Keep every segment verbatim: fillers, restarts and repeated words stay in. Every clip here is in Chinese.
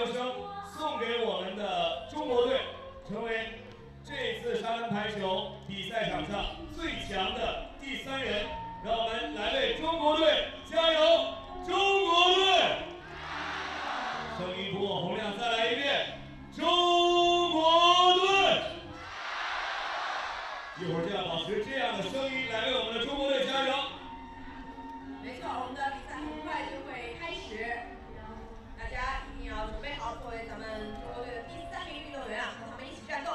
流声送给我们的中国队，成为这次沙滩排球比赛场上最强的第三人。让我们来为中国队加油！中国队！声音不够洪亮，再来一遍！中国队！一会儿就要保持这样的声音来为我们的中国队加油。 没错，我们的比赛很快就会开始，大家一定要准备好，作为咱们中国队的第三名运动员啊，和他们一起战斗。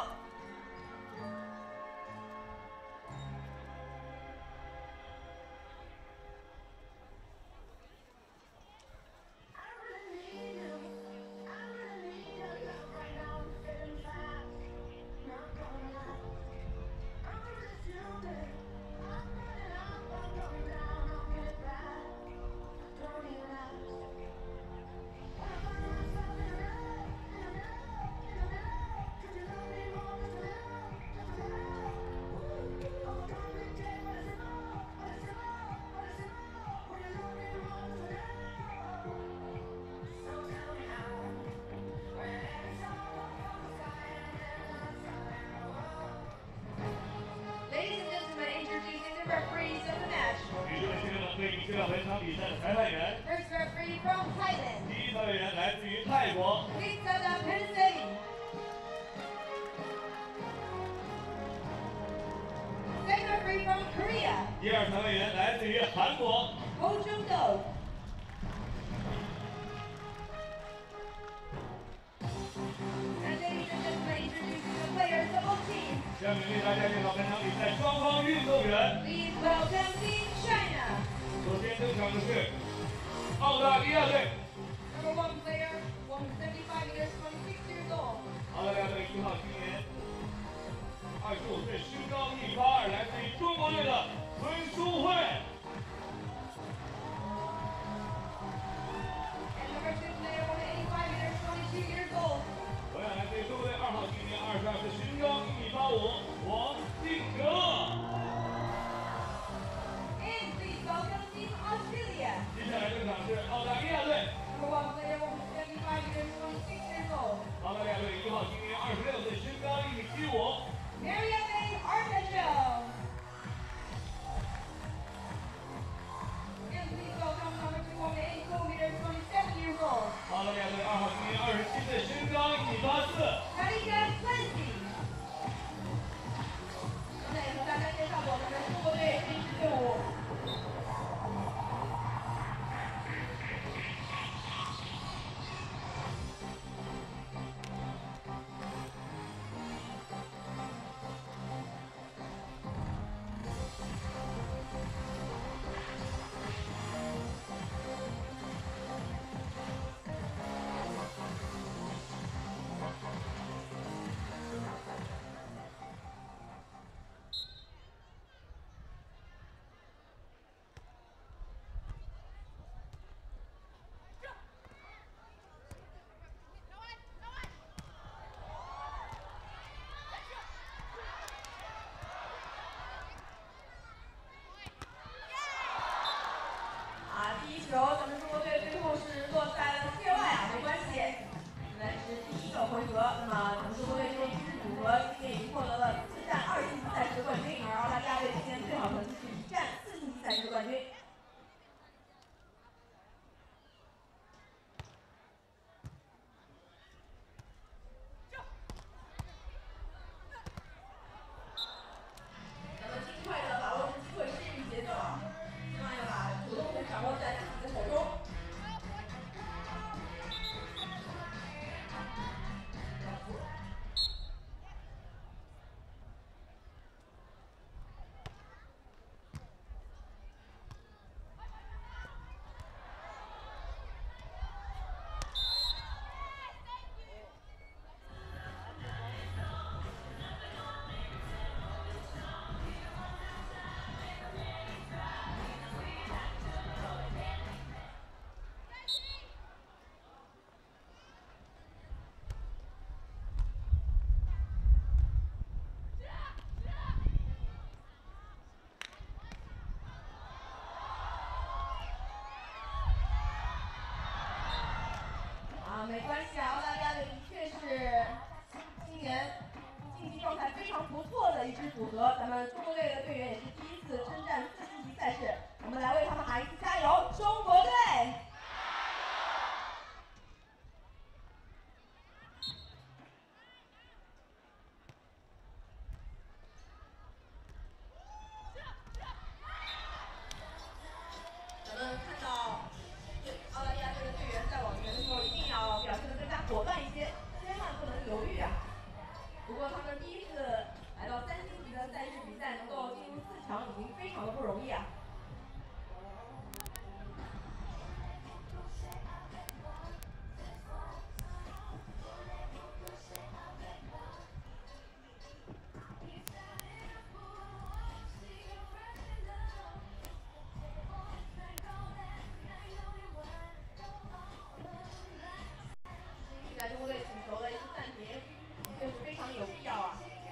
这场本场比赛的裁判员 First referee from Thailand. 第一裁判员来自于泰国 Lisa Pensei. Second referee from Korea. 第二裁判员来自于韩国 Ho Jung Do. And ladies and gentlemen, introducing the players of both teams. 下面为大家介绍本场比赛双方运动员。 Please welcome Team China. 首先登场的是澳大利亚队。 Number one player, one seventy-five meters, twenty-six years old. 澳大利亚队一号青年，二十五岁，身高一八二，来自于中国队的孙淑慧。 And number two player, one eighty-five meters, twenty-two years old. 同样来自于中国队二号青年，二十二岁，身高一米八五，王敬哲。 接下来登场是澳大利亚队。澳大利亚队一号青年，二十六岁，身高一米七五。 Marianne Artacho. And please welcome number two, one eighty-two meters, twenty-seven years old. 澳大利亚队二号青年，二十七岁，身高一米八四。 Karika Clancy. 刚才也和大家介绍过，咱们中国队这支队伍。 球，咱们中国队最后是落在了界外啊，没关系。现在是第一个回合，那么咱们中国队这支组合今天已经获得了四战二晋级赛事冠军，而澳大利亚队今天最好成绩是一战四晋级赛事冠军。咱们尽快的把握住机会，适应节奏啊，千万要把主动权掌握在自己的手中。 澳说他们第一次来到三星级的赛事比赛，能够进入四强，已经非常的不容易啊。现在中国队请求了一次暂停，确实非常有必要啊。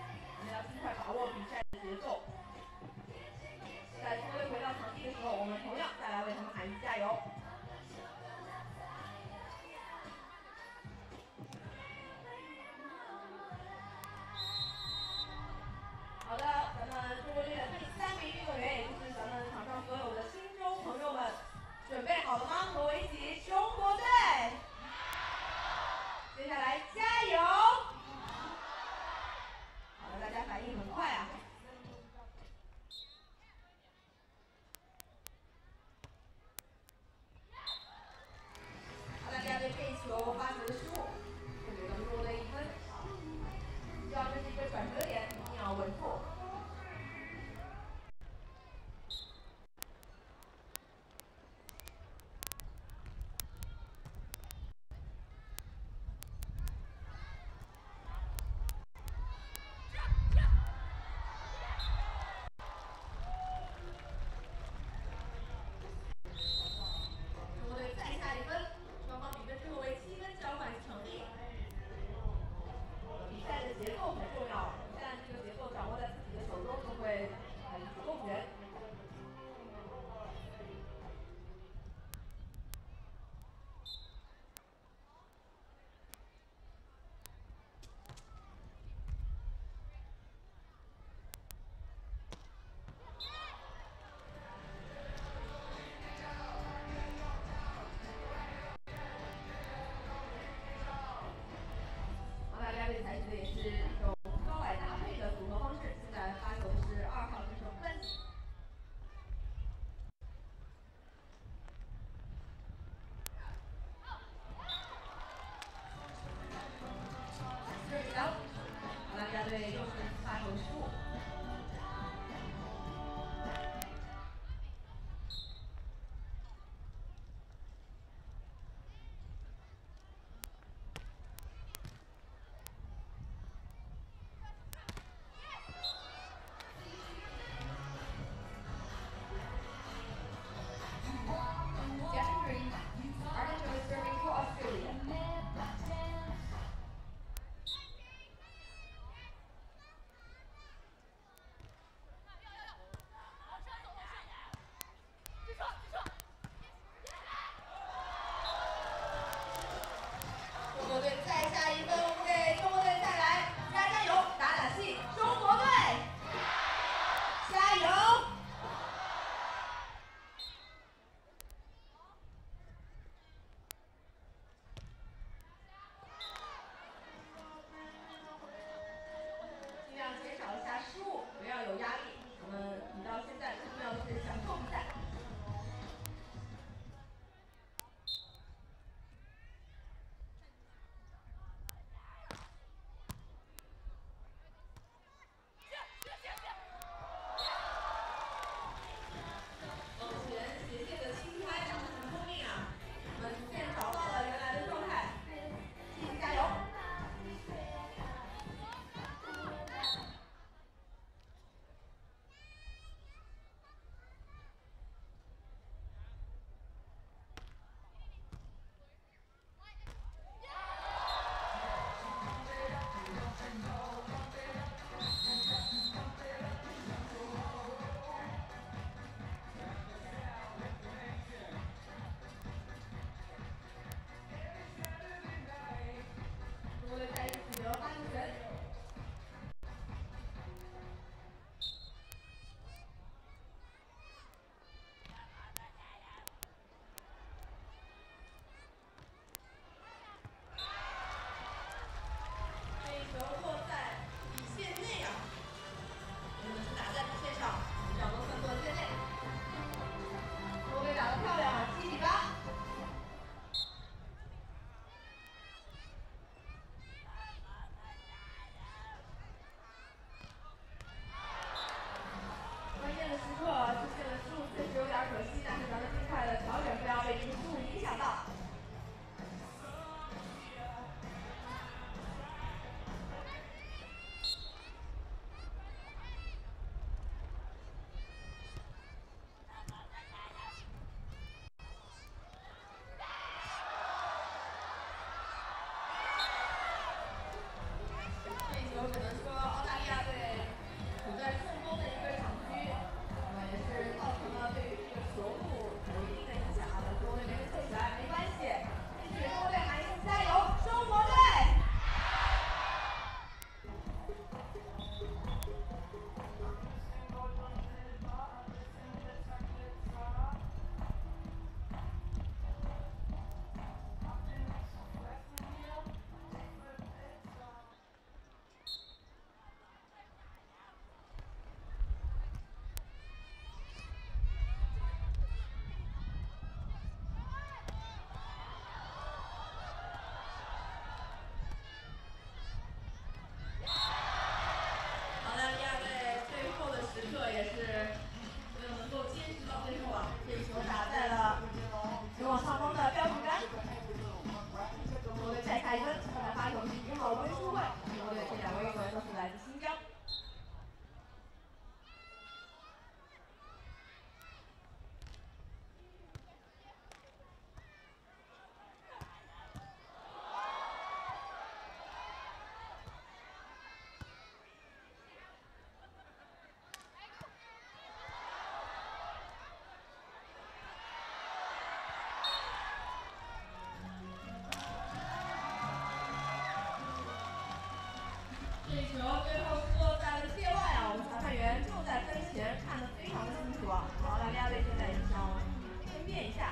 这一球最后是落在了界外啊！我们裁判员就在跟前，看得非常的清楚啊。好，两边队现在也想争辩一下。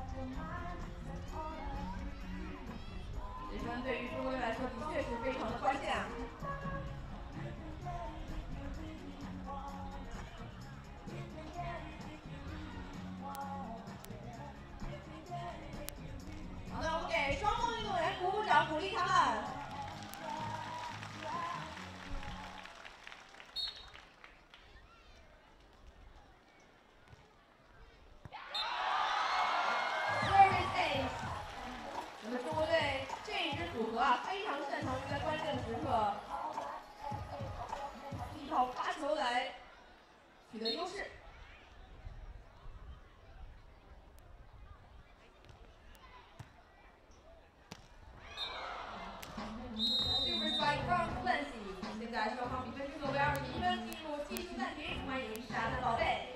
这分对于中国队来说的确是非常的关键啊。好的，我们给双方运动员鼓鼓掌，鼓励他们。我们中国队这一支组合啊，非常擅长于在关键的时刻，依靠发球来取得优势。Super Spike from Clancy， 现在双方比分是九比二十一分，进入计时暂停，欢迎沙滩宝贝。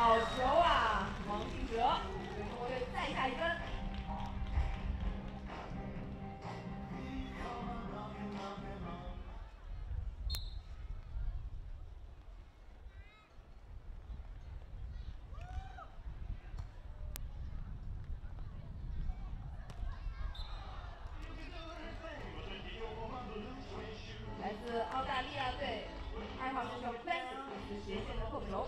好球啊，王敬哲，为中国队再下一分。来自澳大利亚队二号选手 Clancy 斜线的扣球。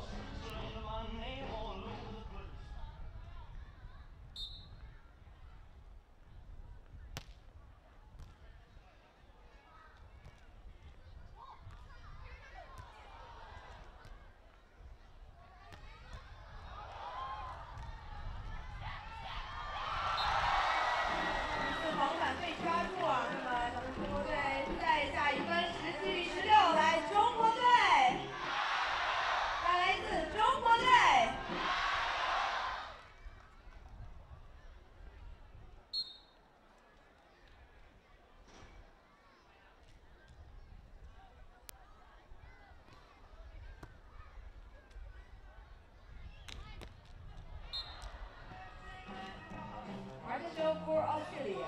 防反被抓住啊！那么咱们中国队再下一分，十七比十六，来中国队，再来一次中国队。Martial for Australia。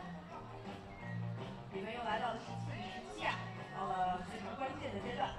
比分又来到了十七比十七啊，到了非常关键的阶段。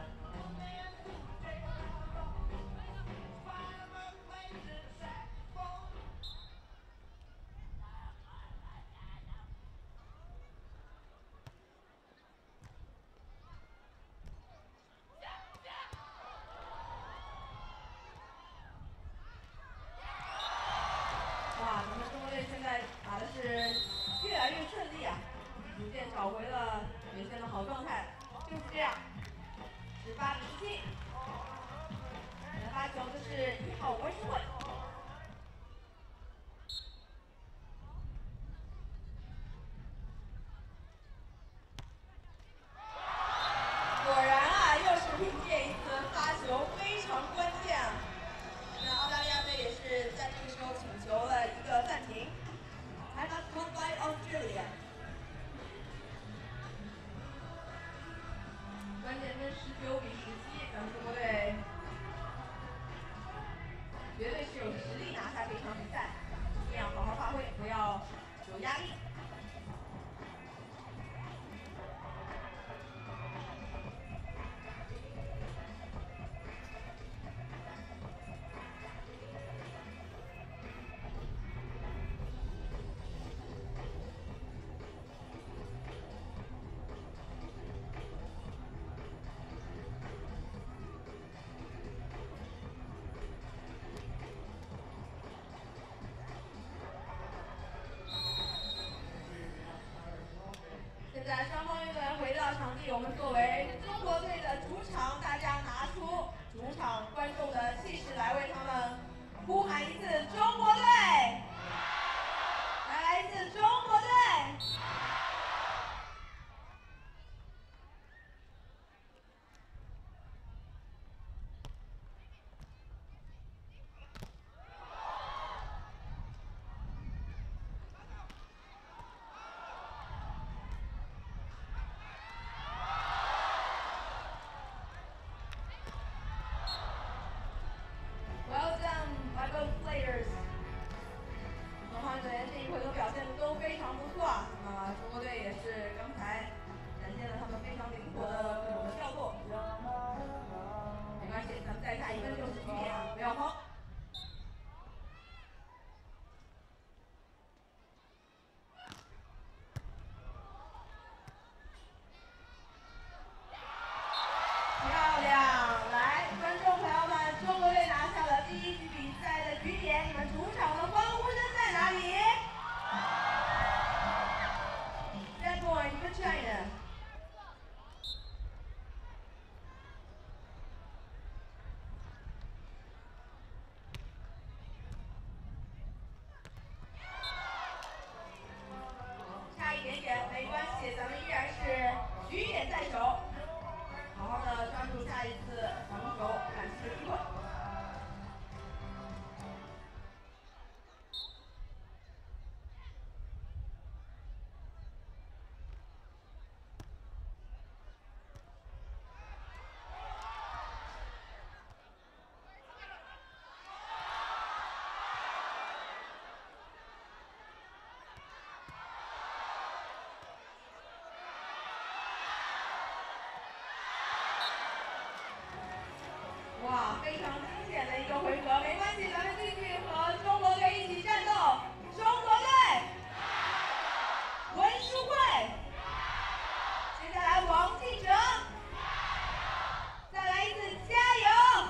哇，咱们中国队现在打的是越来越顺利啊，逐渐找回了原先的好状态。就是这样，十八比十七。来发球的是一号温诗慧。果然啊，又是凭借一次发球非常关键啊。那澳大利亚队也是在这个时候请求了一个暂停。Time out called by Australia。关键分十九比十七，咱们中国队绝对是有实力拿下这场比赛，一定要好好发挥，不要有压力。现在双方运动员回到场地，我们作为中国队的主场，大家拿出主场观众的气势来为他们呼喊一次中国队，再来一次中国队。Well done by both players. 非常惊险的一个回合，没关系，咱们继续和中国队一起战斗。中国队，文书慧，接下来王继哲，再来一次加油！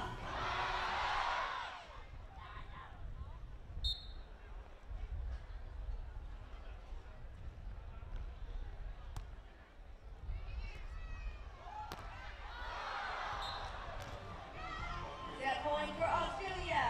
Set point for Australia.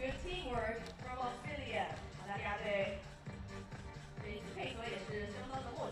good teamwork from Australia。澳大利亚队这一次配合也是相当的默契。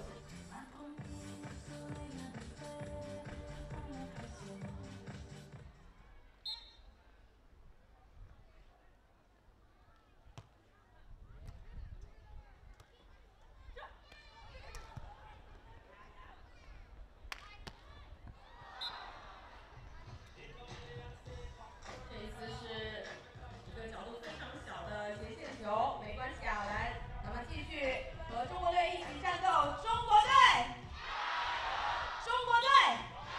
球没关系啊，来，咱们继续和中国队一起战斗。中国队，中国队。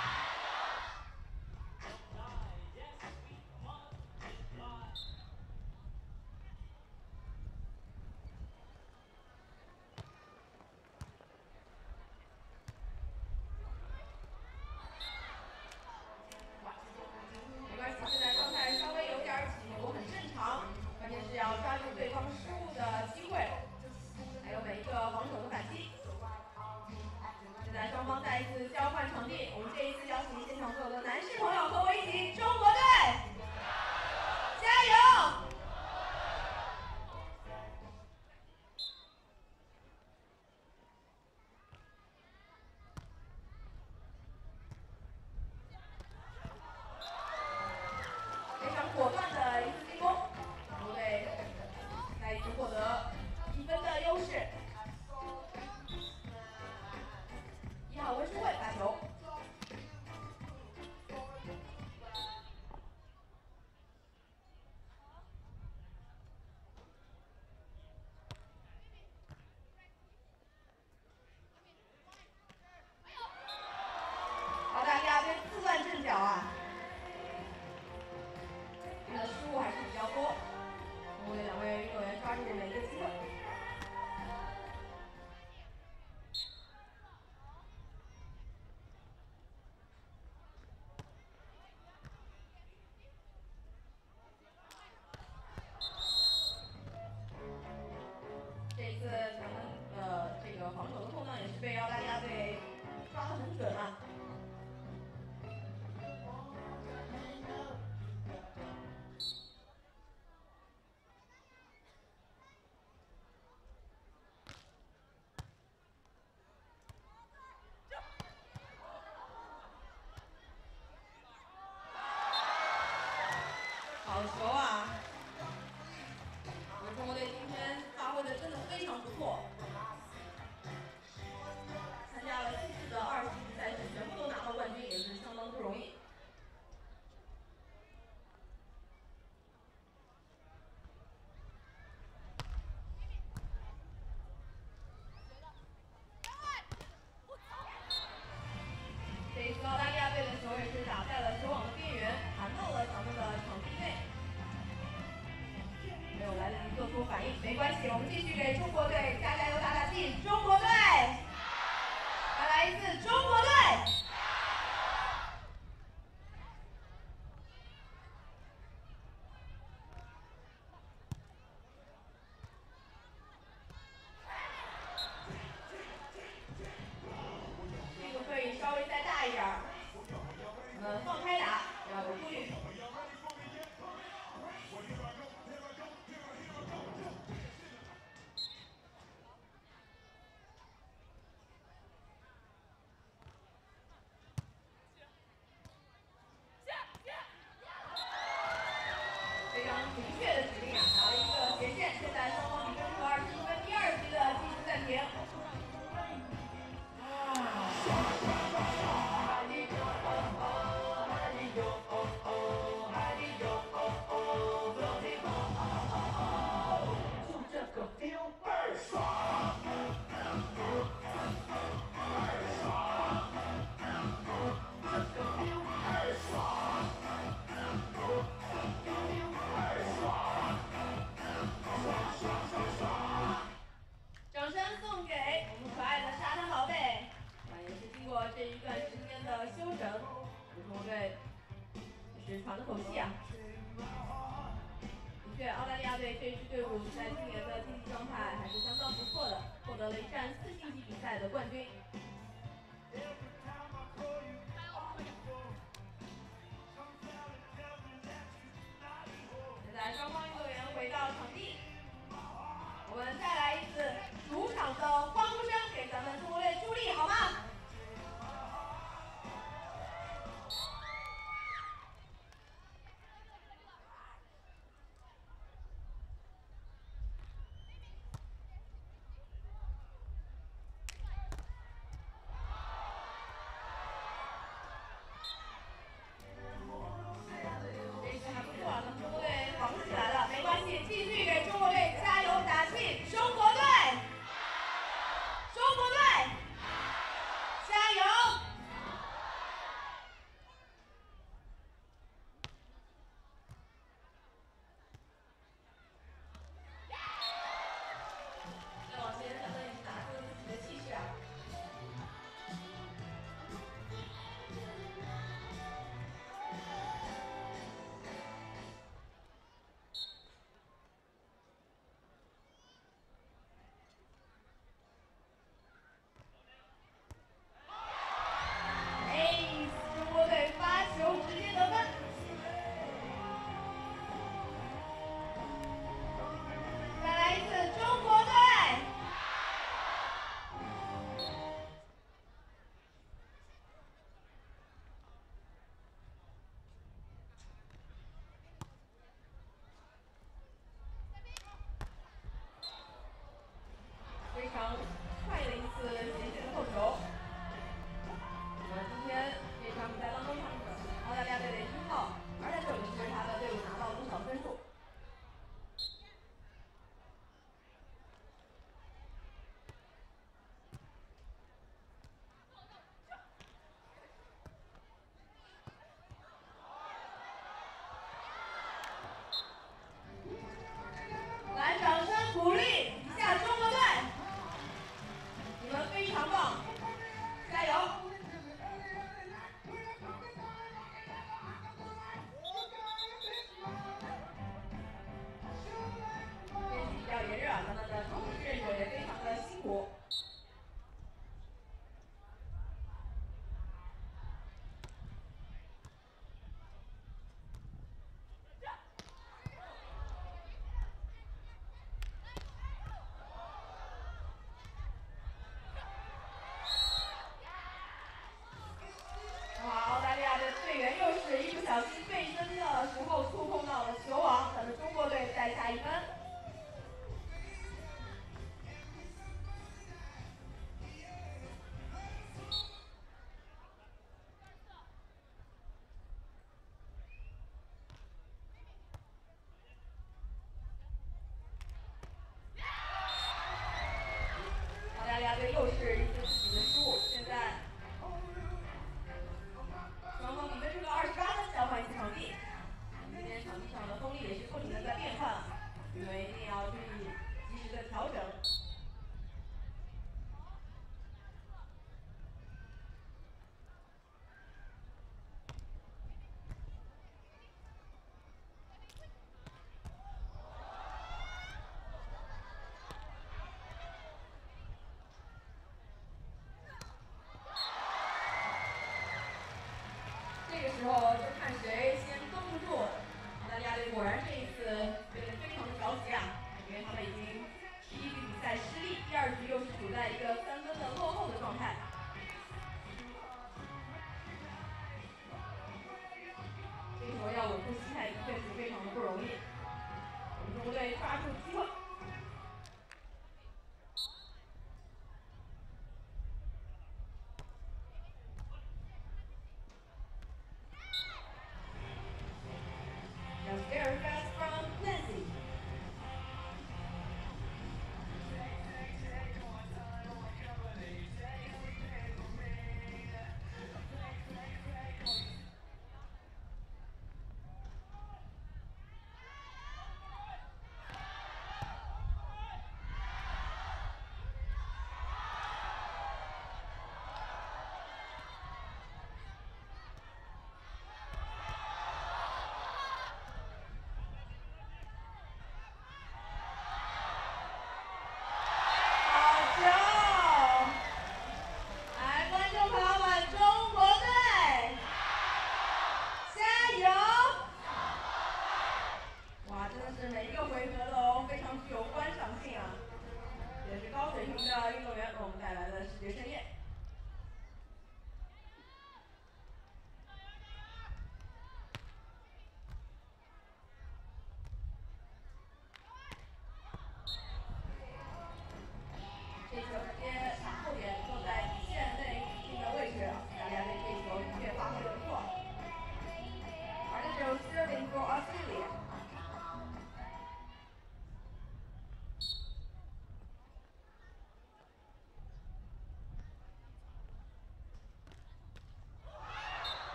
没关系，现在状态稍微有点起伏，很正常。 关键是要抓住对方失误的机会，还有每一个防守的反击。现在双方再一次交换场地，我们这一次邀请现场所有的男士朋友和我一起，中国队加油！非常果断的一次进攻，中国队再一次获得一分的优势。一号温书慧发球。 澳大利亚队自乱阵脚啊！他们的失误还是比较多，中国队两位运动员抓住每一个机会。这一次咱们的这个防守的空档也是被澳大利亚队抓得很准啊。 好球啊！我们中国队今天发挥的真的非常不错，参加了四次的二十级赛事，全部都拿到冠军，也是相当不容易。这一次澳大利亚队的球也是打在了球网的边缘，弹到了咱们的场地内。 没有来得及做出反应，没关系，我们继续给中国队加加油打打气。中国队，再来一次，中国队。力度可以稍微再大一点儿，我们放开打，不要有顾虑。 非常明确的指令啊，打了一个斜线，现在双方比分是二十一分，第二局的计时暂停。就这个 feel 倍儿爽，倍儿爽，这个 feel 倍儿爽。 掌声送给我们可爱的沙滩宝贝。啊，也是经过这一段时间的休整，中国队也是喘了口气啊。的确，澳大利亚队这支队伍在今年的竞技状态还是相当不错的，获得了一站四星级比赛的冠军。现在双方运动员咱们中国队助力，好吗？这次还不错，咱们中国队防起来了，没关系，继续给中国队加油打气，中国队，中国队，加油！再往前，咱们已经拿出了自己的气势啊！哎，中国队发球直接得分。再来一次，中国队！非常快的一次斜线的扣球。那么今天这场比赛当中，他们的澳大利亚队的一号，而在这里是他的队伍拿到多少分数？来，掌声鼓励一下中国队，你们非常棒，加油！天气比较炎热，咱们的场地志愿者也非常的辛苦。哇，澳大利亚的队员又是一不小心背身的时候触碰到了球网，咱们中国队再下一分。澳大利亚队又是一次自己的失误，现在双方比分是个二十八分，交换一次场地。今天场地上的风力也是不停的在变换，你们一定要注意及时的调整。这个时候就看谁先绷不住。澳大利亚队果然这一次变得非常的着急啊，因为他们已经第一局比赛失利，第二局又是处在一个三分的落后的状态。这个时候要稳住心态，确实非常的不容易。我们中国队抓住机会。That's very fast from Nancy.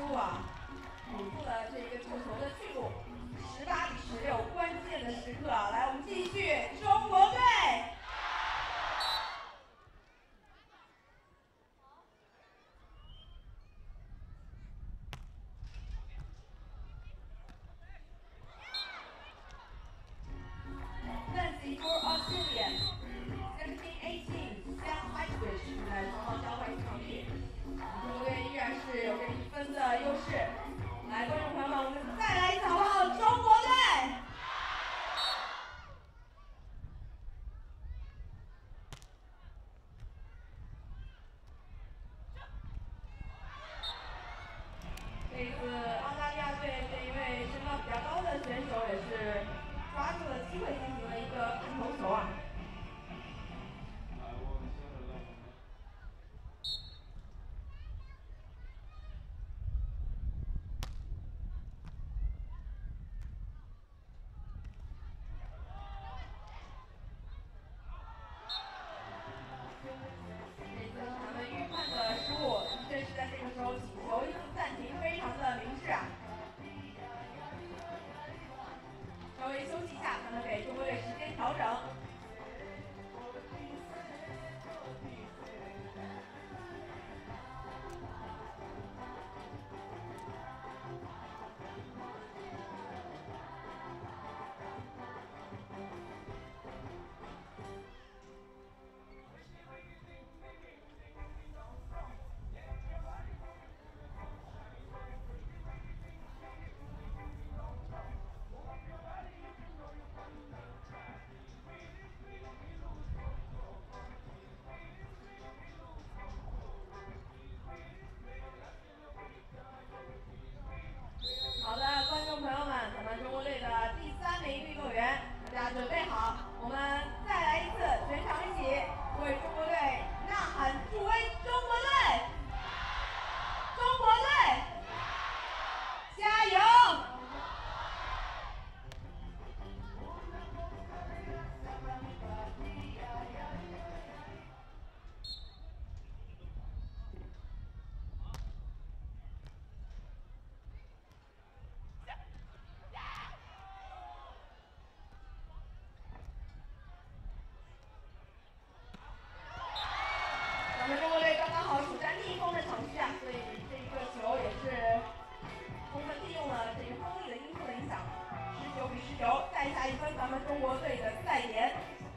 误啊，堵住了这个球球的去路。十八比十六，关键的时刻，来，我们继续，中国队。Nancy for Australia, seventeen eighteen, Sam Highfish 在双方交换场地，中国队依然是有着一分的优势。来，观众朋友们，我们再来一次好不好？中国队！这次澳大利亚队这一位身高比较高的选手也是抓住了机会进行了一个看头球啊。这次是他们预判的失误，确实在这个时候请求一次暂停，非常的明智啊。稍微休息一下，咱们给中国队时间调整。好的，观众朋友们，咱们中国队的第三名运动员，大家准备好，我们再来一次，全场一起为中国队呐喊助威！中国队，中国队，加油！咱们中国队刚刚好处在逆风的场区啊，所以这一个球也是充分利用了这个风力的因素的影响。十九比十九，再下一分，咱们中国队的赛点。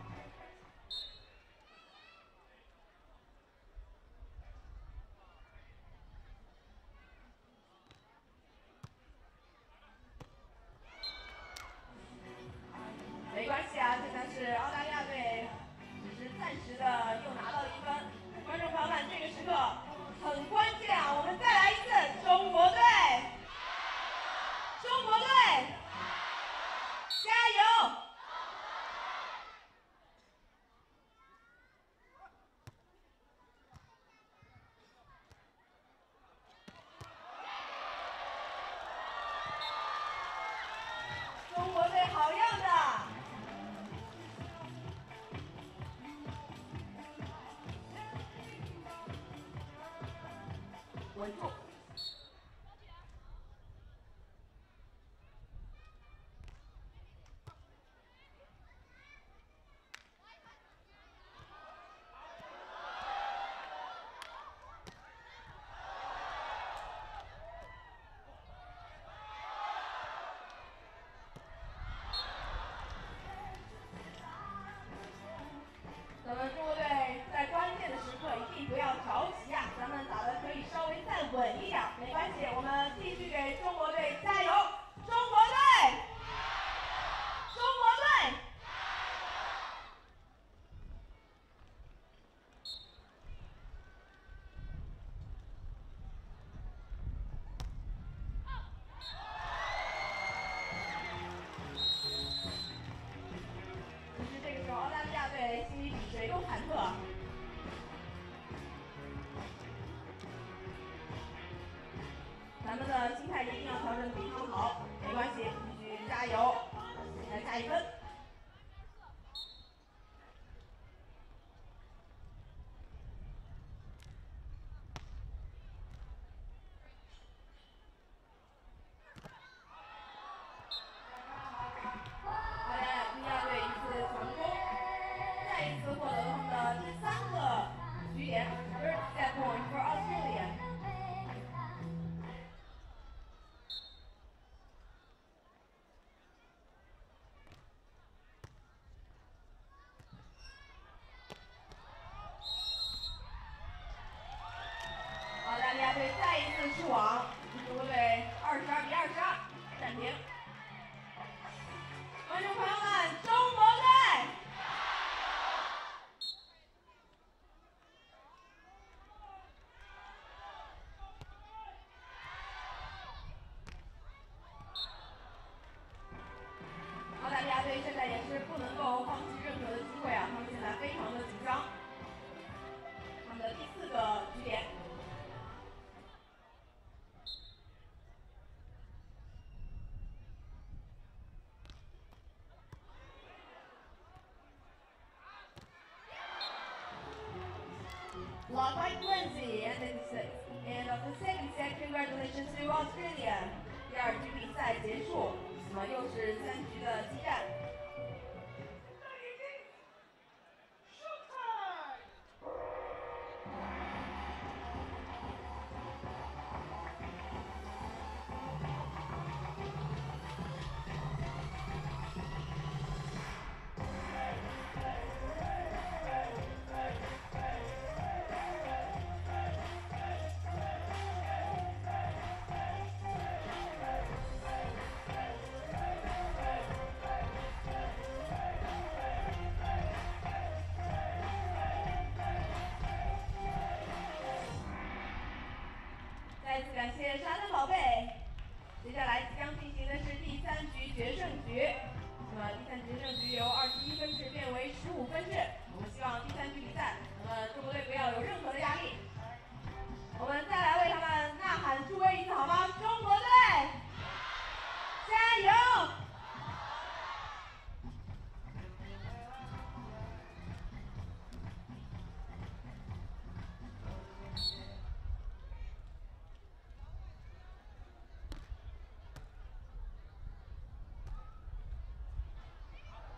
没关系啊，现在是澳大利亚队，只是暂时的又拿到了一分。观众朋友们，这个时刻很关键啊！我们再来一次，中国队，中国队，加油！中国队好样的！稳住！咱们中国队在关键的时刻一定不要着急啊，咱们打的可以稍微再稳一点，没关系，我们继续给中国队加油！中国队，中国队！其实这个时候澳大利亚队心里比谁都忐忑。咱们的心态一定要调整得比他们好，没关系，继续加油，来下一分。 不能够放弃任何的机会啊！他们现在非常的紧张。他们的第四个局点。 Blocked by Lindsay, and then six. And of the second set, congratulations to Australia. 第二局比赛结束，那么又是三局的激战。再次感谢沙滩宝贝。接下来即将进行的是第三局决胜局。那么第三局决胜局由二十一分制变为十五分制。我们希望第三局比赛，那么中国队不要有任何的压力。我们再来为他们呐喊助威一次好吗？中国队，加油！ 好，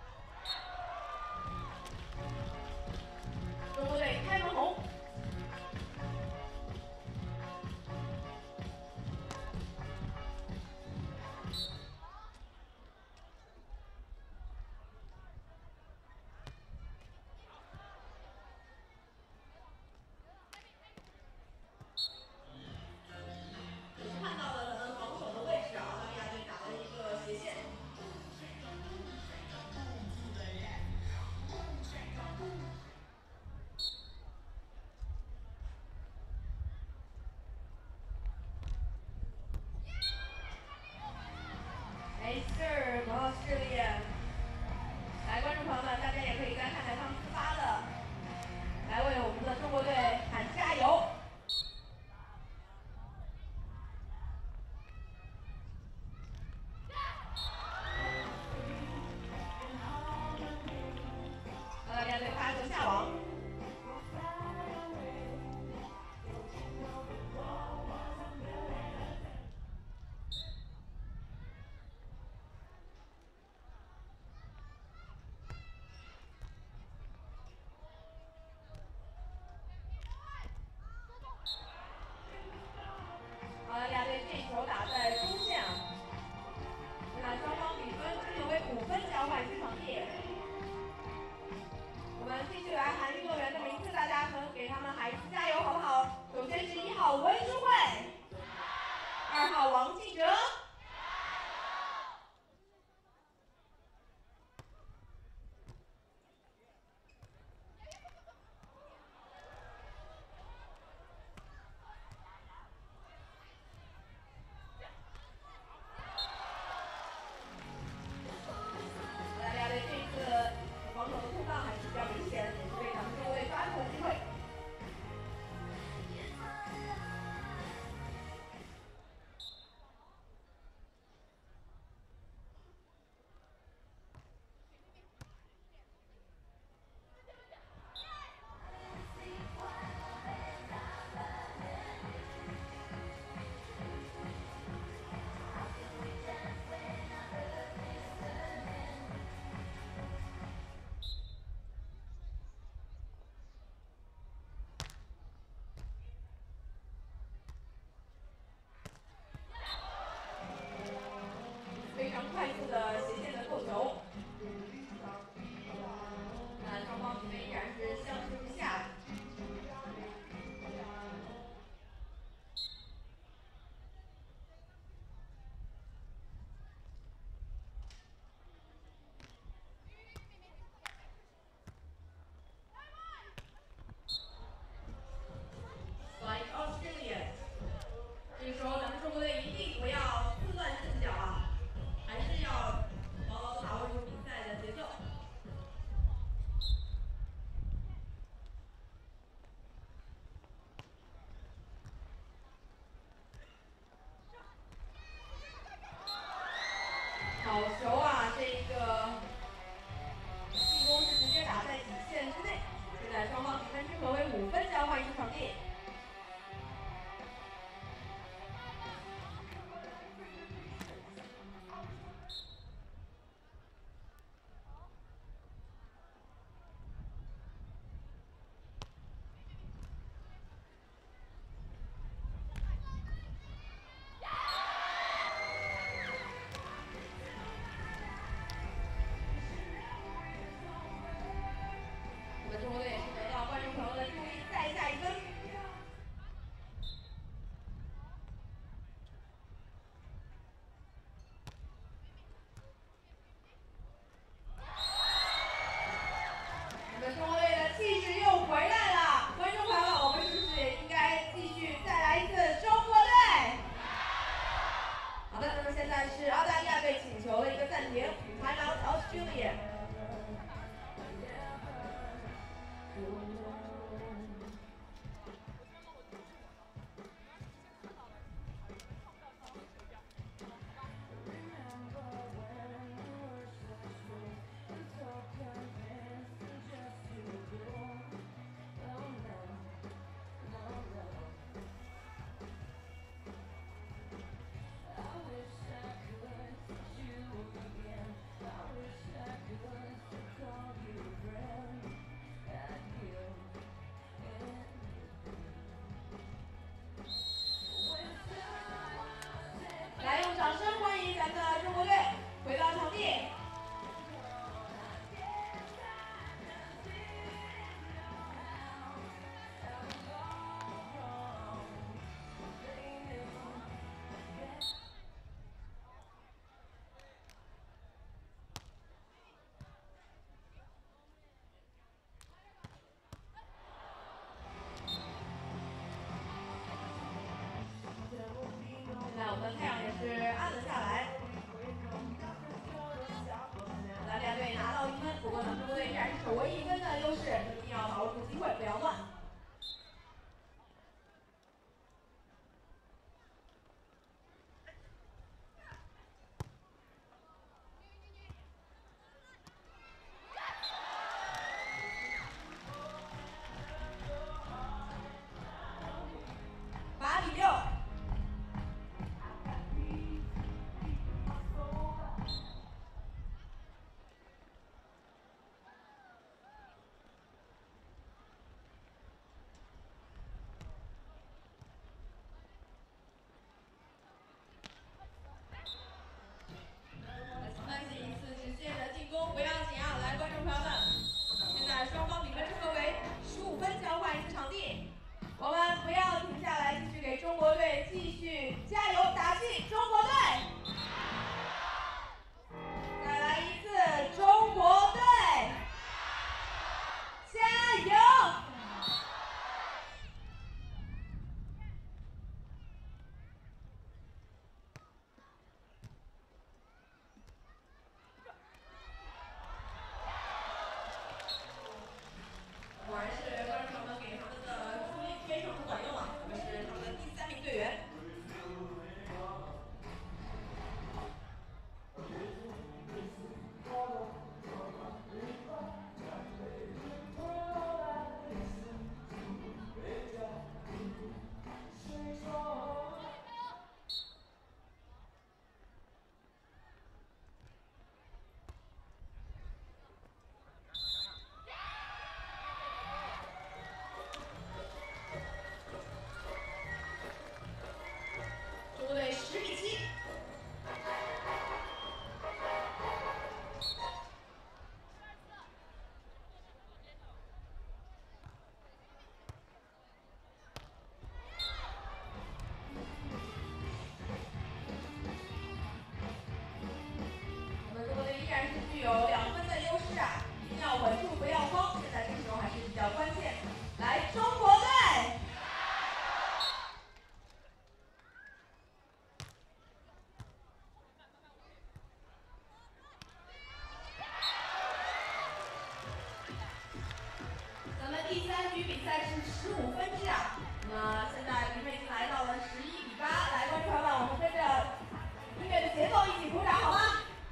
赛是十五分制啊。那么现在比分已经来到了十一比八，来，观众朋友们，我们跟着音乐的节奏一起鼓掌好吗？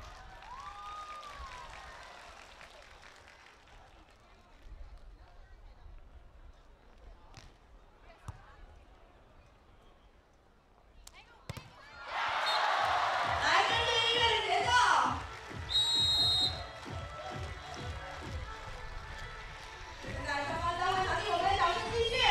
来，跟着音乐的节奏。现在双方交换场地，我们的掌声继续。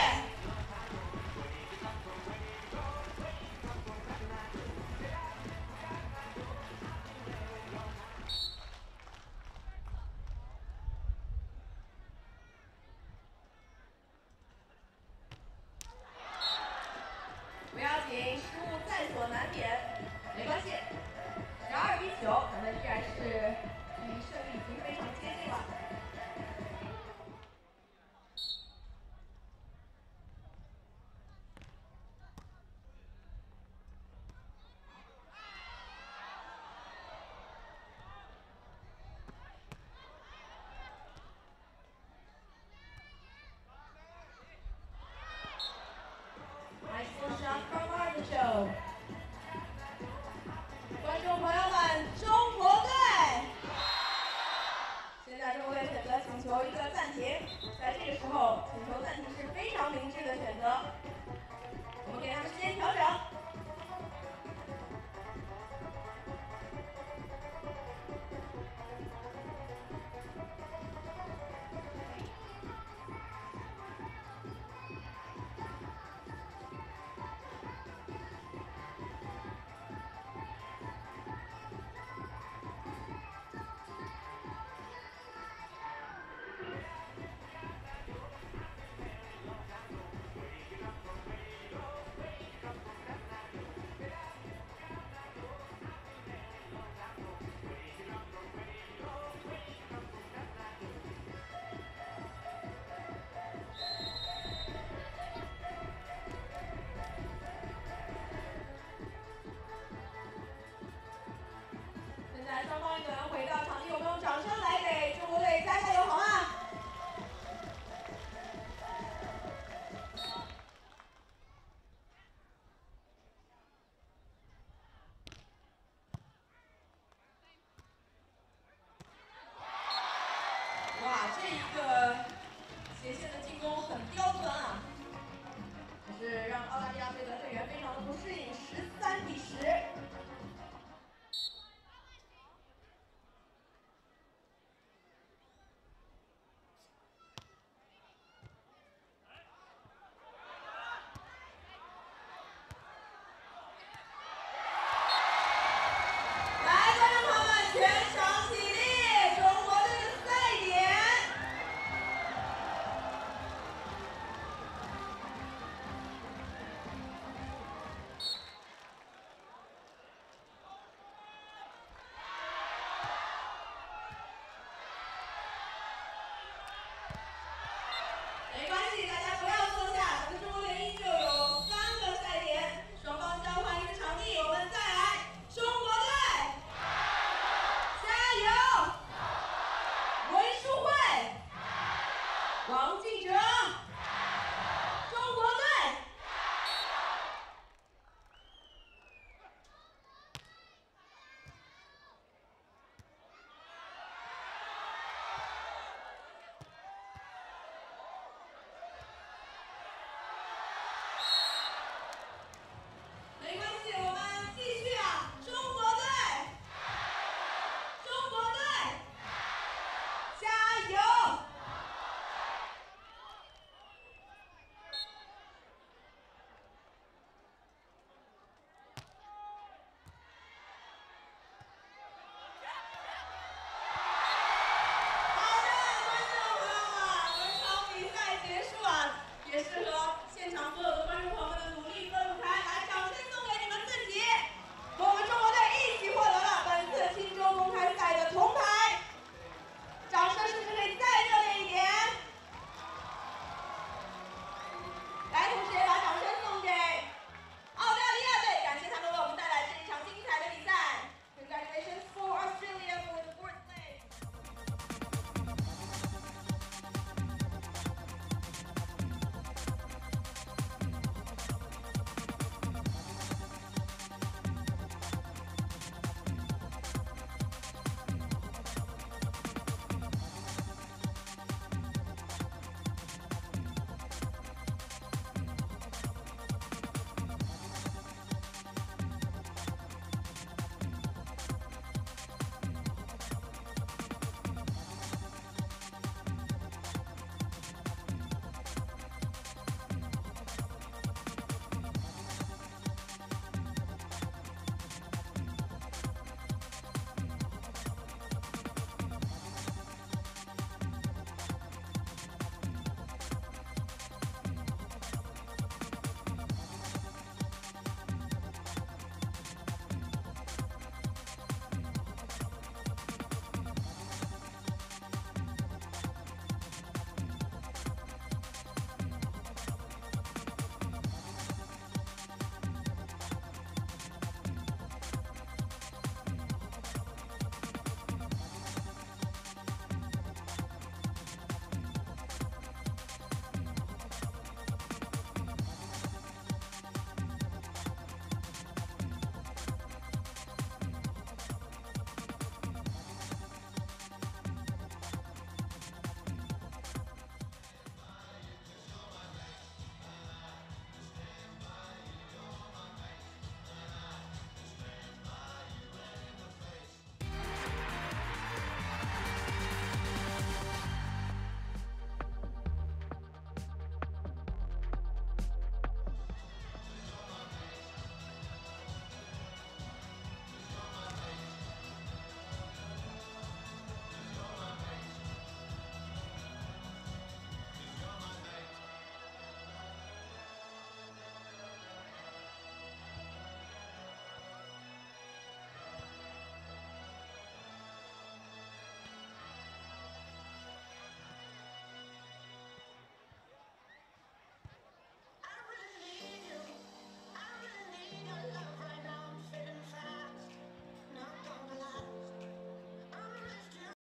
不要紧，失误在所难免，没关系。十二比九，咱们依然是离胜利已经非常接近了。Nice one shot from Artichoke。观众朋友们，中国队，现在中国队选择请求一个暂停，在这个时候请求暂停是非常明智的选择，我们给他们时间调整。现在双方运动员回到场地，我们用掌声来给中国队加加油，好吗？哇，这一个斜线的进攻很刁钻啊，可是让澳大利亚队的队员非常的不适应，十三比十。来，观众朋友们，全场起立，中国队的赛点。没关系，大家